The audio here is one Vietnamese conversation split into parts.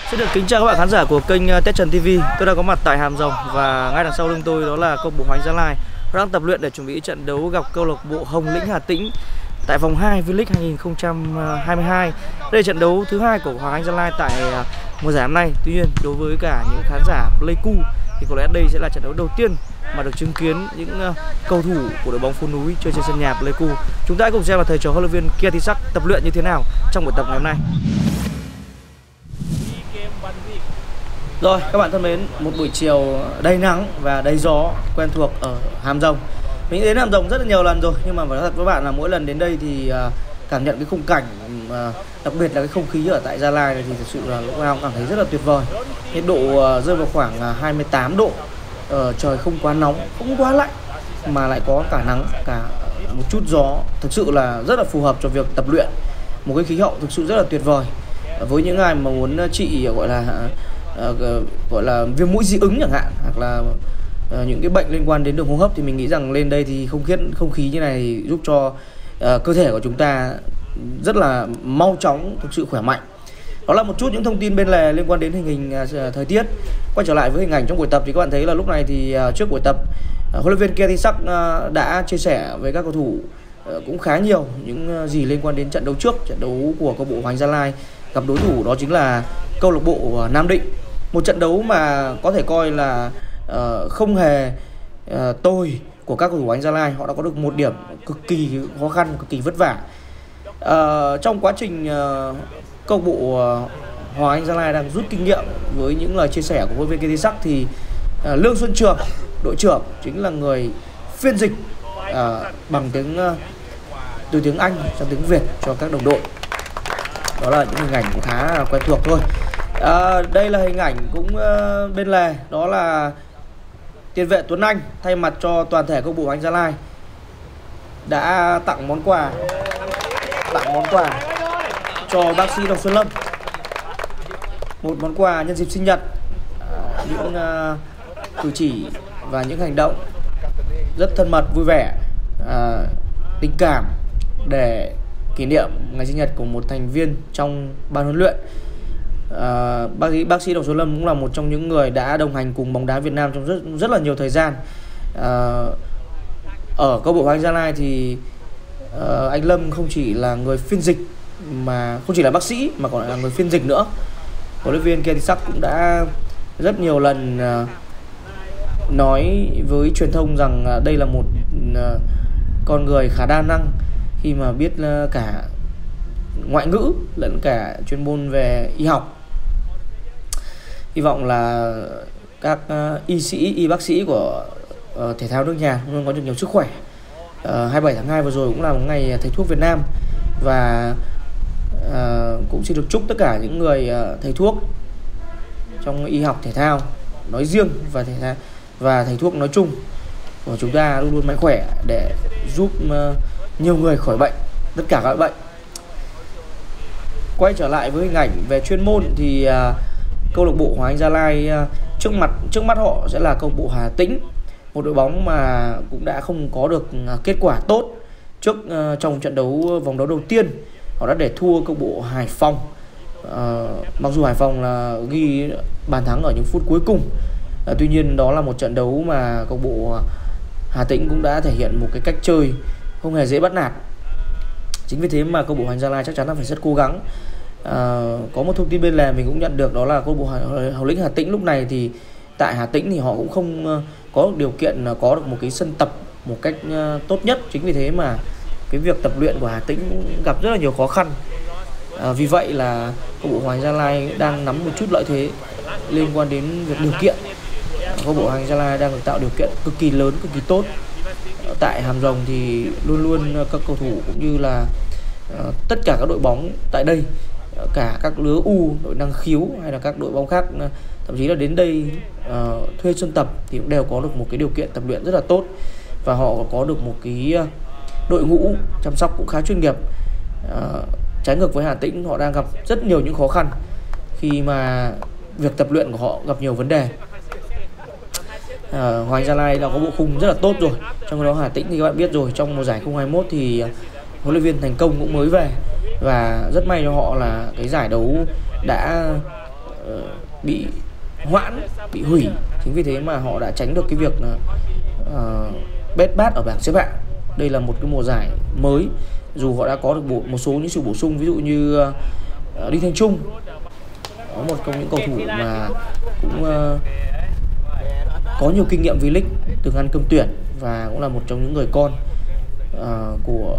Xin được kính chào các bạn khán giả của kênh Tết Trần TV. Tôi đang có mặt tại Hàm Rồng và ngay đằng sau lưng tôi đó là câu bộ Hoàng Anh Gia Lai đang tập luyện để chuẩn bị trận đấu gặp câu lạc bộ Hồng Lĩnh Hà Tĩnh tại vòng 2 V-League 2022. Đây là trận đấu thứ hai của Hoàng Anh Gia Lai tại mùa giải năm nay. Tuy nhiên đối với cả những khán giả Pleiku thì có lẽ đây sẽ là trận đấu đầu tiên mà được chứng kiến những cầu thủ của đội bóng phố núi chơi trên sân nhà Pleiku. Chúng ta hãy cùng xem là thầy trò huấn luyện viên Kia Thị Sắc tập luyện như thế nào trong buổi tập ngày hôm nay. Rồi các bạn thân mến, một buổi chiều đầy nắng và đầy gió quen thuộc ở Hàm Rồng. Mình đến Hàm Rồng rất là nhiều lần rồi, nhưng mà phải nói thật với bạn là mỗi lần đến đây thì cảm nhận cái khung cảnh, đặc biệt là cái không khí ở tại Gia Lai này thì thực sự là lúc nào cũng cảm thấy rất là tuyệt vời. Nhiệt độ rơi vào khoảng 28 độ, trời không quá nóng, không quá lạnh mà lại có cả nắng, cả một chút gió. Thực sự là rất là phù hợp cho việc tập luyện. Một cái khí hậu thực sự rất là tuyệt vời với những ai mà muốn trị gọi là viêm mũi dị ứng chẳng hạn, hoặc là những cái bệnh liên quan đến đường hô hấp thì mình nghĩ rằng lên đây thì không khí như này giúp cho cơ thể của chúng ta rất là mau chóng thực sự khỏe mạnh. Đó là một chút những thông tin bên lề liên quan đến tình hình thời tiết. Quay trở lại với hình ảnh trong buổi tập thì các bạn thấy là lúc này thì trước buổi tập huấn luyện viên Kia Thị Sắc đã chia sẻ với các cầu thủ cũng khá nhiều những gì liên quan đến trận đấu trước, trận đấu của câu bộ Hoàng Anh Gia Lai gặp đối thủ đó chính là câu lạc bộ Nam Định. Một trận đấu mà có thể coi là không hề tồi của các cầu thủ Anh Gia Lai. Họ đã có được một điểm cực kỳ khó khăn, cực kỳ vất vả. Trong quá trình câu bộ Hoàng Anh Gia Lai đang rút kinh nghiệm với những lời chia sẻ của huấn luyện viên Kia Thị Sắc thì Lương Xuân Trường, đội trưởng, chính là người phiên dịch bằng từ tiếng Anh sang tiếng Việt cho các đồng đội. Đó là những hình ảnh cũng khá quen thuộc thôi. Đây là hình ảnh cũng bên lề, đó là tiền vệ Tuấn Anh thay mặt cho toàn thể câu bộ Anh Gia Lai đã tặng món quà cho bác sĩ Đồng Xuân Lâm, một món quà nhân dịp sinh nhật. Những cử chỉ và những hành động rất thân mật, vui vẻ, tình cảm để kỷ niệm ngày sinh nhật của một thành viên trong ban huấn luyện. Bác sĩ Đồng Xuân Lâm cũng là một trong những người đã đồng hành cùng bóng đá Việt Nam trong rất là nhiều thời gian. Ở câu bộ Hoàng Anh Gia Lai thì anh Lâm không chỉ là người phiên dịch, mà không chỉ là bác sĩ mà còn là người phiên dịch nữa. Huấn luyện viên Kia Thị Sắc cũng đã rất nhiều lần nói với truyền thông rằng đây là một con người khá đa năng khi mà biết cả ngoại ngữ lẫn cả chuyên môn về y học. Hy vọng là các y bác sĩ của thể thao nước nhà luôn có được nhiều sức khỏe. 27 tháng 2 vừa rồi cũng là một ngày thầy thuốc Việt Nam, và cũng xin được chúc tất cả những người thầy thuốc trong y học thể thao nói riêng và thầy thuốc nói chung của chúng ta luôn luôn mạnh khỏe để giúp nhiều người khỏi bệnh, tất cả các bệnh. Quay trở lại với hình ảnh về chuyên môn thì câu lạc bộ Hoàng Anh Gia Lai trước mắt họ sẽ là câu lạc bộ Hà Tĩnh, một đội bóng mà cũng đã không có được kết quả tốt trước trong trận đấu vòng đấu đầu tiên. Họ đã để thua câu lạc bộ Hải Phòng. Mặc dù Hải Phòng là ghi bàn thắng ở những phút cuối cùng, tuy nhiên đó là một trận đấu mà câu lạc bộ Hà Tĩnh cũng đã thể hiện một cái cách chơi không hề dễ bắt nạt. Chính vì thế mà câu lạc bộ Hoàng Anh Gia Lai chắc chắn là phải rất cố gắng. Có một thông tin bên lề mình cũng nhận được, đó là câu lạc bộ Hồng Lĩnh Hà Tĩnh lúc này thì tại Hà Tĩnh thì họ cũng không có điều kiện có được một cái sân tập một cách tốt nhất. Chính vì thế mà cái việc tập luyện của Hà Tĩnh cũng gặp rất là nhiều khó khăn. Vì vậy là câu lạc bộ Hoàng Anh Gia Lai đang nắm một chút lợi thế liên quan đến việc điều kiện. Câu lạc bộ Hoàng Anh Gia Lai đang được tạo điều kiện cực kỳ lớn, cực kỳ tốt. Tại Hàm Rồng thì luôn luôn các cầu thủ cũng như là tất cả các đội bóng tại đây, cả các lứa U, đội năng khiếu hay là các đội bóng khác, thậm chí là đến đây thuê sân tập thì cũng đều có được một cái điều kiện tập luyện rất là tốt, và họ có được một cái đội ngũ chăm sóc cũng khá chuyên nghiệp. Trái ngược với Hà Tĩnh, họ đang gặp rất nhiều những khó khăn khi mà việc tập luyện của họ gặp nhiều vấn đề. Hoàng Anh Gia Lai đã có bộ khung rất là tốt rồi. Trong đó Hà Tĩnh thì các bạn biết rồi, trong mùa giải 2021 thì huấn luyện viên Thành Công cũng mới về, và rất may cho họ là cái giải đấu đã bị hoãn, bị hủy. Chính vì thế mà họ đã tránh được cái việc bết bát ở bảng xếp hạng. Đây là một cái mùa giải mới, dù họ đã có được một số những sự bổ sung, ví dụ như Đinh Thanh Trung, một trong những cầu thủ mà cũng có nhiều kinh nghiệm V-League, từng ăn cơm tuyển và cũng là một trong những người con của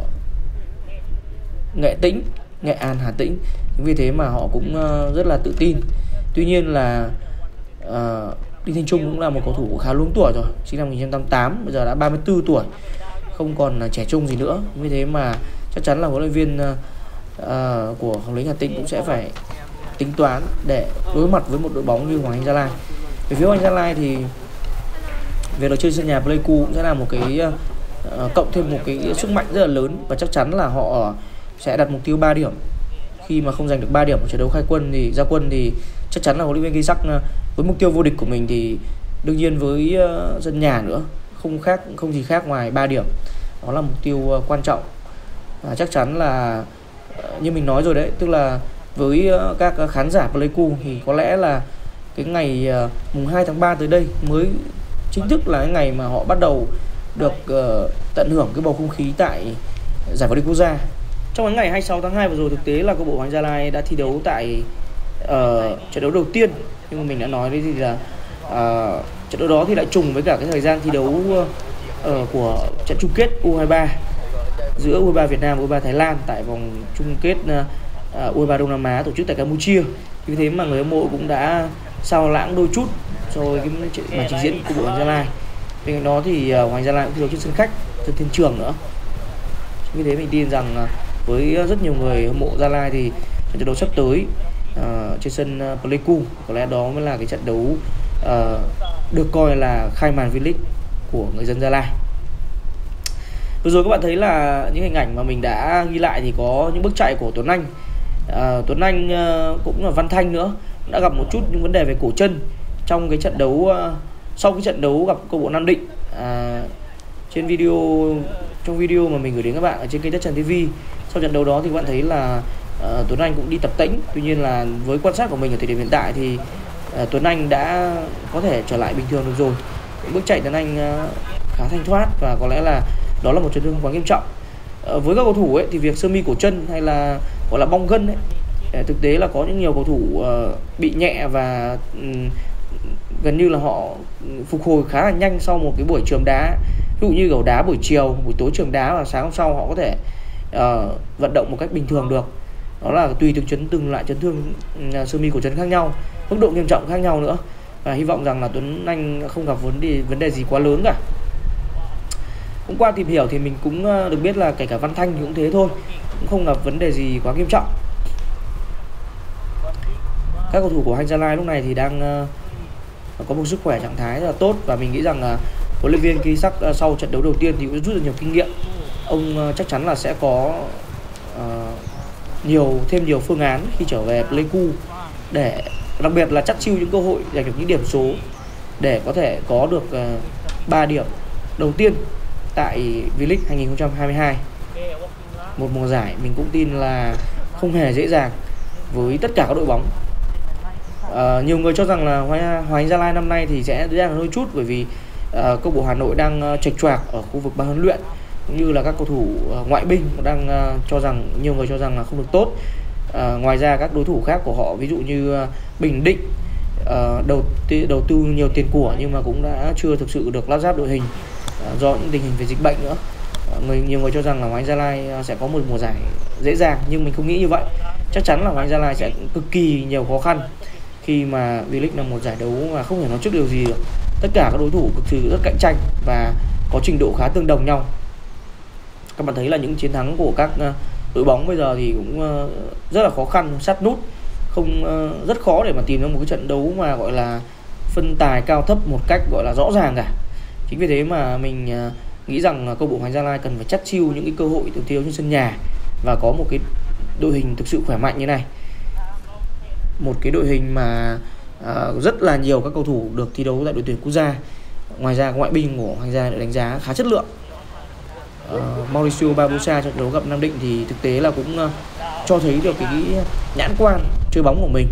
Nghệ Tĩnh, Nghệ An, Hà Tĩnh. Vì thế mà họ cũng rất là tự tin. Tuy nhiên là Đinh Thanh Trung cũng là một cầu thủ khá lớn tuổi rồi, sinh năm 1988, bây giờ đã 34 tuổi, không còn trẻ trung gì nữa. Vì thế mà chắc chắn là huấn luyện viên của Hồng Lĩnh Hà Tĩnh cũng sẽ phải tính toán để đối mặt với một đội bóng như Hoàng Anh Gia Lai. Về phía Hoàng Anh Gia Lai thì việc được chơi sân nhà Pleiku cũng sẽ là một cái cộng thêm một cái sức mạnh rất là lớn, và chắc chắn là họ sẽ đặt mục tiêu 3 điểm. Khi mà không giành được 3 điểm ở trận đấu khai quân thì ra quân thì chắc chắn là huấn luyện viên Ghi Sắc với mục tiêu vô địch của mình thì đương nhiên với sân nhà nữa không gì khác ngoài 3 điểm. Đó là mục tiêu quan trọng. Và chắc chắn là như mình nói rồi đấy, tức là với các khán giả Pleiku thì có lẽ là cái ngày mùng 2 tháng 3 tới đây mới chính thức là cái ngày mà họ bắt đầu được tận hưởng cái bầu không khí tại giải vô địch quốc gia. Trong cái ngày 26 tháng 2 vừa rồi, thực tế là câu lạc bộ Hoàng Anh Gia Lai đã thi đấu tại trận đấu đầu tiên, nhưng mà mình đã nói đấy thì là trận đấu đó thì lại trùng với cả cái thời gian thi đấu của trận chung kết U23 giữa U23 Việt Nam và U23 Thái Lan tại vòng chung kết U23 Đông Nam Á tổ chức tại Campuchia. Vì thế mà người hâm mộ cũng đã sao lãng đôi chút rồi cái màn trình diễn của câu lạc bộ Hoàng Anh Gia Lai. Bên cạnh đó thì Hoàng Anh Gia Lai cũng thi đấu trên sân khách, sân Thiên Trường nữa. Vì thế mình tin rằng với rất nhiều người hâm mộ Gia Lai thì trận đấu sắp tới trên sân Pleiku có lẽ đó mới là cái trận đấu được coi là khai màn V-League của người dân Gia Lai. Vừa rồi các bạn thấy là những hình ảnh mà mình đã ghi lại thì có những bước chạy của Tuấn Anh. Tuấn Anh cũng là Văn Thanh nữa đã gặp một chút những vấn đề về cổ chân trong cái trận đấu sau cái trận đấu gặp câu lạc bộ Nam Định. Trong video mà mình gửi đến các bạn ở trên kênh Đất Trần TV, sau trận đấu đó thì các bạn thấy là Tuấn Anh cũng đi tập tễnh. Tuy nhiên là với quan sát của mình ở thời điểm hiện tại thì Tuấn Anh đã có thể trở lại bình thường được rồi. Bước chạy Tuấn Anh khá thanh thoát và có lẽ là đó là một chấn thương quá nghiêm trọng. Với các cầu thủ ấy thì việc sơ mi cổ chân hay là gọi là bong gân ấy, thực tế là có những nhiều cầu thủ bị nhẹ và gần như là họ phục hồi khá là nhanh sau một cái buổi chườm đá. Ví dụ như kiểu đá buổi chiều, buổi tối chườm đá và sáng hôm sau họ có thể vận động một cách bình thường được. Đó là tùy từng loại chấn thương sơ mi cổ chân khác nhau, mức độ nghiêm trọng khác nhau nữa. Và hy vọng rằng là Tuấn Anh không gặp vấn đề gì quá lớn cả. Hôm qua tìm hiểu thì mình cũng được biết là kể cả Văn Thanh thì cũng thế thôi, cũng không gặp vấn đề gì quá nghiêm trọng. Các cầu thủ của Hoàng Anh Gia Lai lúc này thì đang có một sức khỏe trạng thái rất là tốt, và mình nghĩ rằng là huấn luyện viên Ghi Sắc sau trận đấu đầu tiên thì cũng rút được nhiều kinh nghiệm. Ông chắc chắn là sẽ có thêm nhiều phương án khi trở về Pleiku, để đặc biệt là chắt chiu những cơ hội giành được những điểm số để có thể có được 3 điểm đầu tiên tại V-League 2022. Một mùa giải mình cũng tin là không hề dễ dàng với tất cả các đội bóng. Nhiều người cho rằng là Hoàng Anh Gia Lai năm nay thì sẽ dễ dàng hơn chút, bởi vì câu lạc bộ Hà Nội đang chệch choạc ở khu vực ban huấn luyện, cũng như là các cầu thủ ngoại binh đang nhiều người cho rằng là không được tốt. Ngoài ra các đối thủ khác của họ, ví dụ như Bình Định đầu tư nhiều tiền của nhưng mà cũng đã chưa thực sự được lắp ráp đội hình do những tình hình về dịch bệnh nữa. Nhiều người cho rằng là Hoàng Anh Gia Lai sẽ có một mùa giải dễ dàng, nhưng mình không nghĩ như vậy. Chắc chắn là Hoàng Anh Gia Lai sẽ cực kỳ nhiều khó khăn, khi mà V-League là một giải đấu mà không thể nói trước điều gì được. Tất cả các đối thủ cực kỳ rất cạnh tranh và có trình độ khá tương đồng nhau. Các bạn thấy là những chiến thắng của các đội bóng bây giờ thì cũng rất là khó khăn, sát nút, rất khó để mà tìm ra một cái trận đấu mà gọi là phân tài cao thấp một cách gọi là rõ ràng cả. Chính vì thế mà mình nghĩ rằng câu lạc bộ Hoàng Anh Gia Lai cần phải chắt chiu những cái cơ hội từ thiếu trên sân nhà và có một cái đội hình thực sự khỏe mạnh như này. Một cái đội hình mà rất là nhiều các cầu thủ được thi đấu tại đội tuyển quốc gia. Ngoài ra ngoại binh của Hoàng Anh Gia Lai được đánh giá khá chất lượng. Mauricio Barbosa trận đấu gặp Nam Định thì thực tế là cũng cho thấy được cái nhãn quan chơi bóng của mình.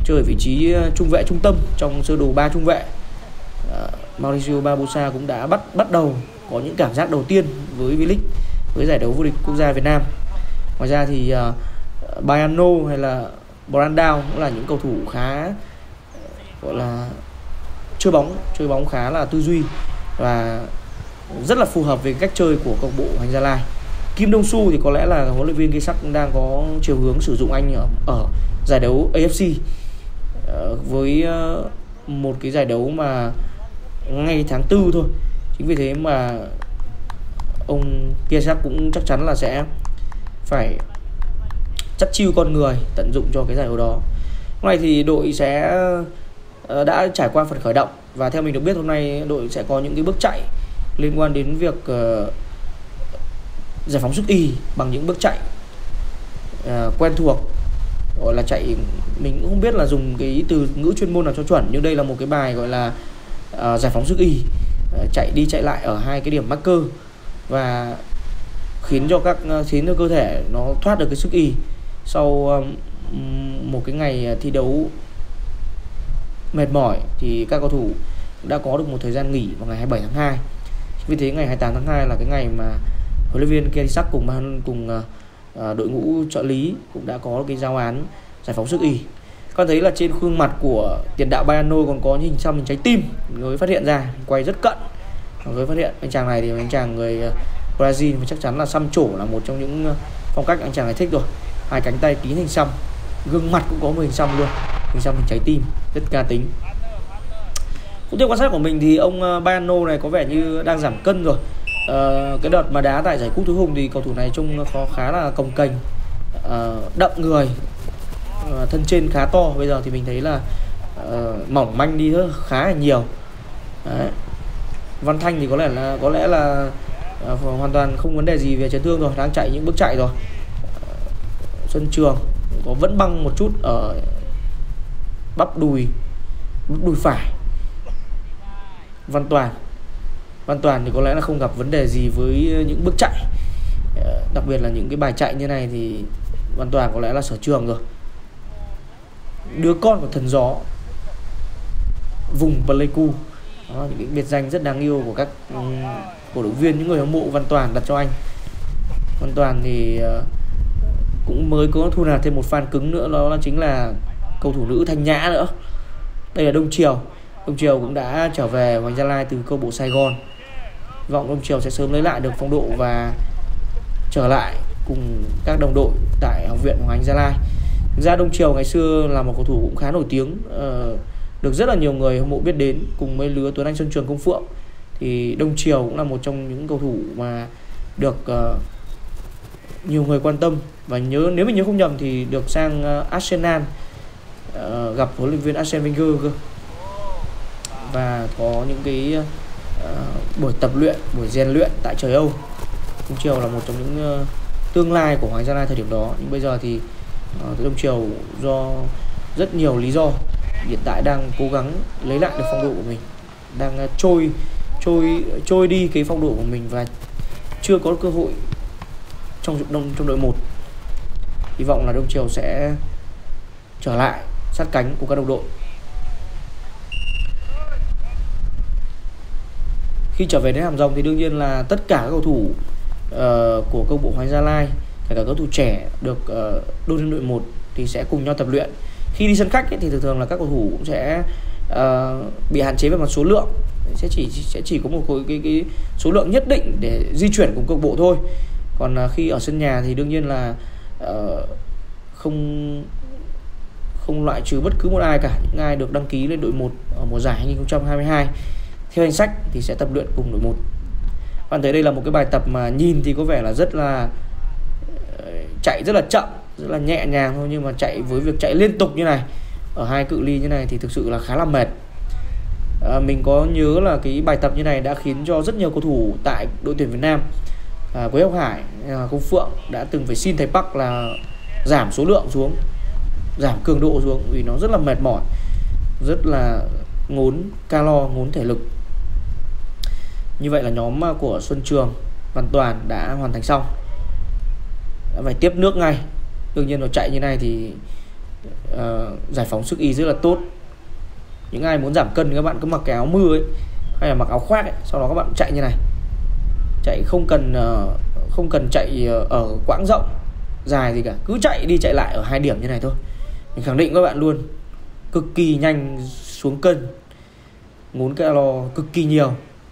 chơi ở vị trí trung vệ trung tâm trong sơ đồ 3 trung vệ. Mauricio Barbosa cũng đã bắt đầu có những cảm giác đầu tiên với V-League, với giải đấu vô địch quốc gia Việt Nam. Ngoài ra thì Baiano hay là Brandao cũng là những cầu thủ khá gọi là chơi bóng khá là tư duy và rất là phù hợp với cách chơi của câu lạc bộ Hoàng Anh Gia Lai. Kim Đông Su thì có lẽ là huấn luyện viên Gaisak đang có chiều hướng sử dụng anh ở giải đấu AFC với một cái giải đấu mà ngay tháng 4 thôi. Chính vì thế mà ông Gaisak cũng chắc chắn là sẽ phải chắc chiêu con người tận dụng cho cái giải đấu đó. Hôm nay thì đội sẽ đã trải qua phần khởi động và theo mình được biết hôm nay đội sẽ có những cái bước chạy liên quan đến việc giải phóng sức Y bằng những bước chạy quen thuộc, gọi là chạy, mình cũng không biết là dùng cái từ ngữ chuyên môn nào cho chuẩn, nhưng đây là một cái bài gọi là giải phóng sức Y, chạy đi chạy lại ở hai cái điểm mắc cơ và khiến cho cơ thể nó thoát được cái sức Y sau một cái ngày thi đấu mệt mỏi. Thì các cầu thủ đã có được một thời gian nghỉ vào ngày 27 tháng 2. Vì thế ngày 28 tháng 2 là cái ngày mà huấn luyện viên Gaisak cùng đội ngũ trợ lý cũng đã có cái giao án giải phóng sức Y. Con thấy là trên khuôn mặt của tiền đạo Baiano còn có những hình xăm hình trái tim, mới phát hiện ra, quay rất cận mới phát hiện. Anh chàng này thì anh chàng người Brazil và chắc chắn là xăm trổ là một trong những phong cách anh chàng này thích rồi. Hai cánh tay kín hình xăm, gương mặt cũng có một hình xăm luôn, hình xăm hình trái tim, rất ca tính. Cũng theo quan sát của mình thì ông Baiano này có vẻ như đang giảm cân rồi. Cái đợt mà đá tại giải Cúp Thứ Hùng thì cầu thủ này trông khá là cồng kềnh, đậm người, thân trên khá to. Bây giờ thì mình thấy là mỏng manh đi khá là nhiều. Đấy. Văn Thanh thì có lẽ là hoàn toàn không vấn đề gì về chấn thương rồi, đang chạy những bước chạy rồi. Xuân Trường có vẫn băng một chút ở bắp đùi phải. Văn Toàn thì có lẽ là không gặp vấn đề gì với những bước chạy, đặc biệt là những cái bài chạy như này thì Văn Toàn có lẽ là sở trường rồi. Đứa con của thần gió, vùng Pleiku, đó, những cái biệt danh rất đáng yêu của các cổ động viên, những người hâm mộ Văn Toàn đặt cho anh. Văn Toàn thì cũng mới có thu nạp thêm một fan cứng nữa, đó là chính là cầu thủ nữ Thanh Nhã nữa. Đây là Đông Triều cũng đã trở về Hoàng Anh Gia Lai từ câu lạc bộ Sài Gòn. Hy vọng Đông Triều sẽ sớm lấy lại được phong độ và trở lại cùng các đồng đội tại học viện Hoàng Anh Gia Lai. Thực ra Đông Triều ngày xưa là một cầu thủ cũng khá nổi tiếng, được rất là nhiều người hâm mộ biết đến, cùng với lứa Tuấn Anh, Xuân Trường, Công Phượng. Thì Đông Triều cũng là một trong những cầu thủ mà được nhiều người quan tâm, và nếu mình nhớ không nhầm thì được sang Arsenal gặp huấn luyện viên Arsene Wenger cơ, và có những cái buổi tập luyện, buổi rèn luyện tại trời Âu. Đông Triều là một trong những tương lai của Hoàng Anh Gia Lai thời điểm đó, nhưng bây giờ thì Đông Triều do rất nhiều lý do hiện tại đang cố gắng lấy lại được phong độ của mình, đang trôi đi cái phong độ của mình và chưa có cơ hội trong đội 1. Hy vọng là Đông Triều sẽ trở lại sát cánh của các đồng đội. Khi trở về đến Hàm Rồng thì đương nhiên là tất cả các cầu thủ của câu lạc bộ Hoàng Anh Gia Lai, kể cả cầu thủ trẻ được đôn lên đội 1 thì sẽ cùng nhau tập luyện. Khi đi sân khách thì thường là các cầu thủ cũng sẽ bị hạn chế về mặt số lượng, sẽ chỉ có một cái số lượng nhất định để di chuyển cùng câu lạc bộ thôi. Còn khi ở sân nhà thì đương nhiên là không loại trừ bất cứ một ai cả. Những ai được đăng ký lên đội 1 ở mùa giải 2022 theo danh sách thì sẽ tập luyện cùng đội 1. Bạn thấy đây là một cái bài tập mà nhìn thì có vẻ là rất là chạy rất là chậm, rất là nhẹ nhàng thôi, nhưng mà chạy với việc chạy liên tục như này ở hai cự ly như này thì thực sự là khá là mệt. Mình có nhớ là cái bài tập như này đã khiến cho rất nhiều cầu thủ tại đội tuyển Việt Nam, Quế Ngọc Hải, Công Phượng đã từng phải xin thầy Park là giảm số lượng xuống, giảm cường độ xuống, vì nó rất là mệt mỏi, rất là ngốn calo, ngốn thể lực. Như vậy là nhóm của Xuân Trường, Văn Toàn đã hoàn thành xong, đã phải tiếp nước ngay. Đương nhiên nó chạy như này thì giải phóng sức y rất là tốt. Những ai muốn giảm cân thì các bạn cứ mặc cái áo mưa ấy, hay là mặc áo khoác ấy, sau đó các bạn chạy như này, chạy không cần chạy ở quãng rộng dài gì cả, cứ chạy đi chạy lại ở 2 điểm như này thôi. Mình khẳng định các bạn luôn, cực kỳ nhanh xuống cân, ngốn calo cực kỳ nhiều.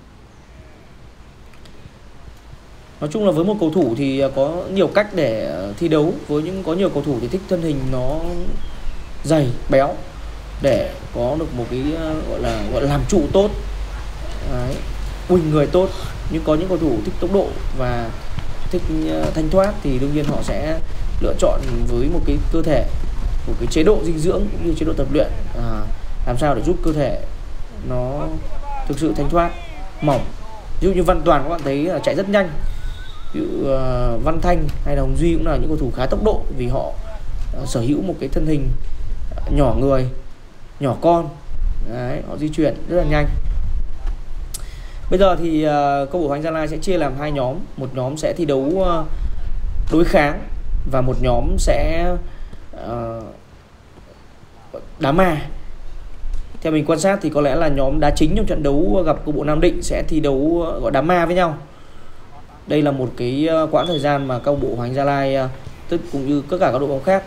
Nói chung là với một cầu thủ thì có nhiều cách để thi đấu. Có nhiều cầu thủ thì thích thân hình nó dày béo để có được một cái gọi là làm trụ tốt, uỳnh người tốt. Nhưng có những cầu thủ thích tốc độ và thích thanh thoát thì đương nhiên họ sẽ lựa chọn với một cái cơ thể, một cái chế độ dinh dưỡng cũng như chế độ tập luyện làm sao để giúp cơ thể nó thực sự thanh thoát, mỏng. Ví dụ như Văn Toàn các bạn thấy là chạy rất nhanh, ví dụ Văn Thanh hay là Hồng Duy cũng là những cầu thủ khá tốc độ, vì họ sở hữu một cái thân hình nhỏ người, nhỏ con. Đấy, họ di chuyển rất là nhanh. Bây giờ thì câu lạc bộ Hoàng Anh Gia Lai sẽ chia làm 2 nhóm. Một nhóm sẽ thi đấu đối kháng và một nhóm sẽ đá ma. Theo mình quan sát thì có lẽ là nhóm đá chính trong trận đấu gặp câu lạc bộ Nam Định sẽ thi đấu gọi đá ma với nhau. Đây là một cái quãng thời gian mà câu lạc bộ Hoàng Anh Gia Lai cũng như tất cả các đội bóng khác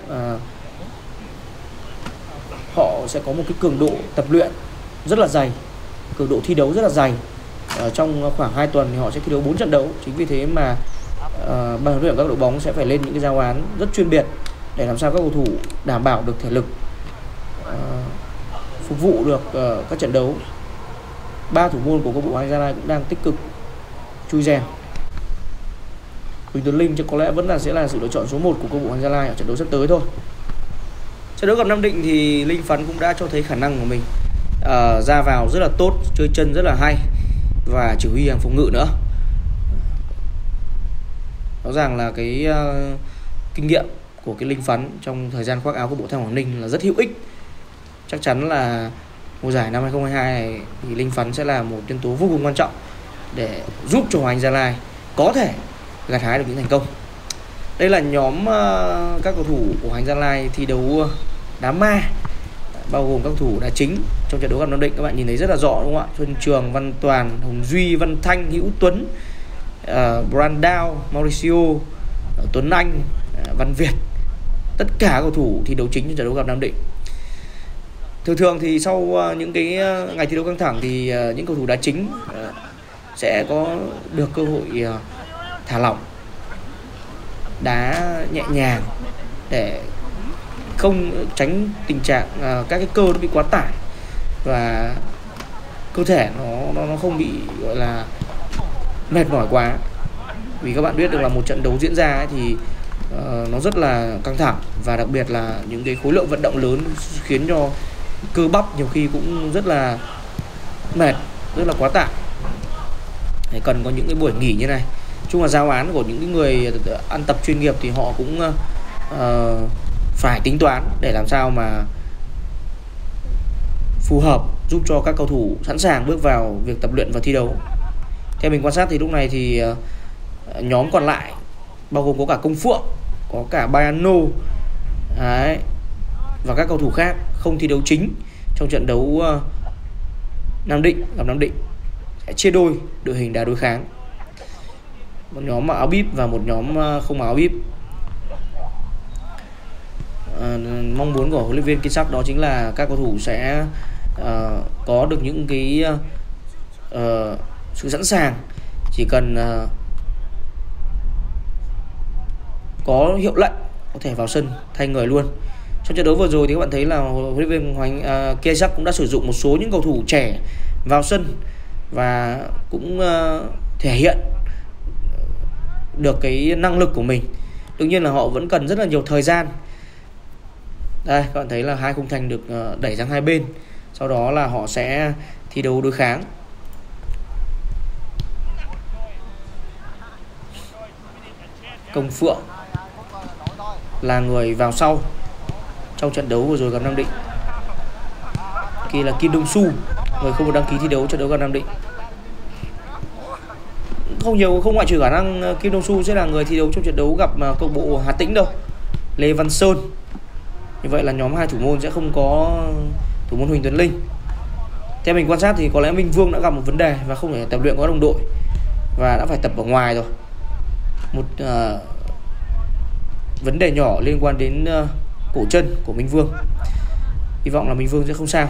họ sẽ có một cái cường độ tập luyện rất là dày, cường độ thi đấu rất là dày. Trong khoảng 2 tuần thì họ sẽ thi đấu 4 trận đấu. Chính vì thế mà ban huấn luyện các đội bóng sẽ phải lên những cái giáo án rất chuyên biệt để làm sao các cầu thủ đảm bảo được thể lực, phục vụ được các trận đấu. 3 thủ môn của câu lạc bộ Hoàng Anh Gia Lai cũng đang tích cực chui rèn. Huỳnh Tuấn Linh chắc có lẽ vẫn sẽ là sự lựa chọn số 1 của câu lạc bộ Hoàng Anh Gia Lai ở trận đấu sắp tới thôi. Trận đấu gặp Nam Định thì Linh Phấn cũng đã cho thấy khả năng của mình, ra vào rất là tốt, chơi chân rất là hay và chỉ huy hàng phòng ngự nữa. Rõ ràng là cái kinh nghiệm của cái Linh Phấn trong thời gian khoác áo của bộ Thanh Quảng Ninh là rất hữu ích. Chắc chắn là mùa giải năm 2022 này thì Linh Phấn sẽ là một nhân tố vô cùng quan trọng để giúp cho Hoàng Anh Gia Lai có thể gặt hái được những thành công. Đây là nhóm các cầu thủ của Hoàng Anh Gia Lai thi đấu đá ma, bao gồm các cầu thủ đá chính trong trận đấu gặp Nam Định. Các bạn nhìn thấy rất là rõ đúng không ạ? Xuân Trường, Văn Toàn, Hồng Duy, Văn Thanh, Hữu Tuấn, Brandao, Mauricio, Tuấn Anh, Văn Việt. Tất cả cầu thủ thi đấu chính trong trận đấu gặp Nam Định. Thường thì sau những cái ngày thi đấu căng thẳng thì những cầu thủ đá chính sẽ có được cơ hội thả lỏng, đá nhẹ nhàng để không tránh tình trạng các cái cơ nó bị quá tải và cơ thể nó không bị gọi là mệt mỏi quá. Vì các bạn biết được là một trận đấu diễn ra ấy thì nó rất là căng thẳng, và đặc biệt là những cái khối lượng vận động lớn khiến cho cơ bắp nhiều khi cũng rất là mệt, rất là quá tải. Để cần có những cái buổi nghỉ như này. Chung là giáo án của những cái người ăn tập chuyên nghiệp thì họ cũng phải tính toán để làm sao mà phù hợp, giúp cho các cầu thủ sẵn sàng bước vào việc tập luyện và thi đấu. Theo mình quan sát thì lúc này thì nhóm còn lại bao gồm có cả Công Phượng, có cả Bayano đấy, và các cầu thủ khác không thi đấu chính trong trận đấu Nam Định gặp Nam Định sẽ chia đôi đội hình đá đối kháng, một nhóm mặc áo bíp và một nhóm không mặc áo bíp. Mong muốn của huấn luyện viên Kim Sắc đó chính là các cầu thủ sẽ có được những cái sự sẵn sàng, chỉ cần có hiệu lệnh có thể vào sân thay người luôn. Trong trận đấu vừa rồi thì các bạn thấy là huấn luyện viên Kim Sắc cũng đã sử dụng một số những cầu thủ trẻ vào sân và cũng thể hiện được cái năng lực của mình. Đương nhiên là họ vẫn cần rất là nhiều thời gian. Đây các bạn thấy là 2 khung thành được đẩy sang hai bên, sau đó là họ sẽ thi đấu đối kháng. Công Phượng là người vào sau trong trận đấu vừa rồi gặp Nam Định. Kia là Kim Đông Su, người không được đăng ký thi đấu trận đấu gặp Nam Định. Không ngoại trừ khả năng Kim Đông Su sẽ là người thi đấu trong trận đấu gặp câu bộ Hà Tĩnh đâu. Lê Văn Sơn Như vậy là nhóm 2 thủ môn sẽ không có thủ môn Huỳnh Tuấn Linh. Theo mình quan sát thì có lẽ Minh Vương đã gặp một vấn đề và không thể tập luyện có đồng đội và đã phải tập ở ngoài rồi. Một vấn đề nhỏ liên quan đến cổ chân của Minh Vương. Hy vọng là Minh Vương sẽ không sao.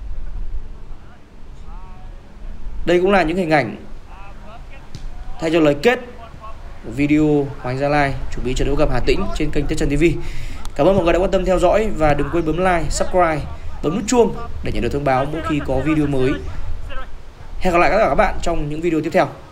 Đây cũng là những hình ảnh thay cho lời kết của video Hoàng Gia Lai chuẩn bị trận đấu gặp Hà Tĩnh trên kênh Tết Trần TV. Cảm ơn mọi người đã quan tâm theo dõi và đừng quên bấm like, subscribe, bấm nút chuông để nhận được thông báo mỗi khi có video mới. Hẹn gặp lại các bạn trong những video tiếp theo.